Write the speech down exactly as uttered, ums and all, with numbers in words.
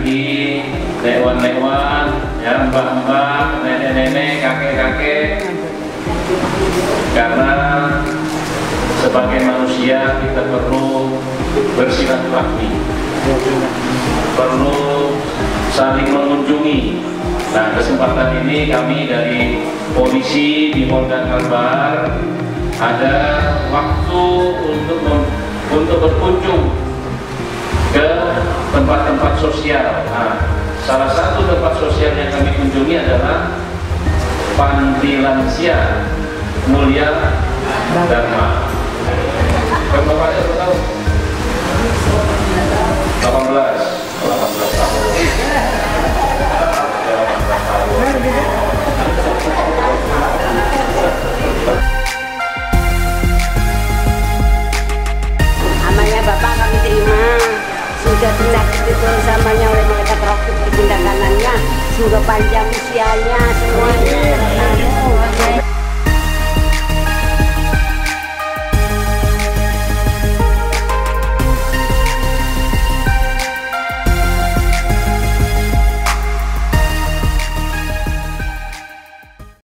aki-aki, lekwan-lekwan, ya mbak-mbak, nenek-nenek, kakek-kakek. Karena sebagai manusia kita perlu bersilaturahmi, perlu saling mengunjungi. Nah, kesempatan ini kami dari polisi di Polda Kalbar ada waktu untuk untuk berkunjung ke tempat-tempat sosial. Nah, salah satu tempat sosial yang kami kunjungi adalah Panti Lansia Mulia Dharma. Berapa tahun? delapan belas tahun. Amalnya Bapak kami terima, sudah penyakit itu samanya oleh malaikat rohib di pundak kanannya, semoga panjang usianya semuanya.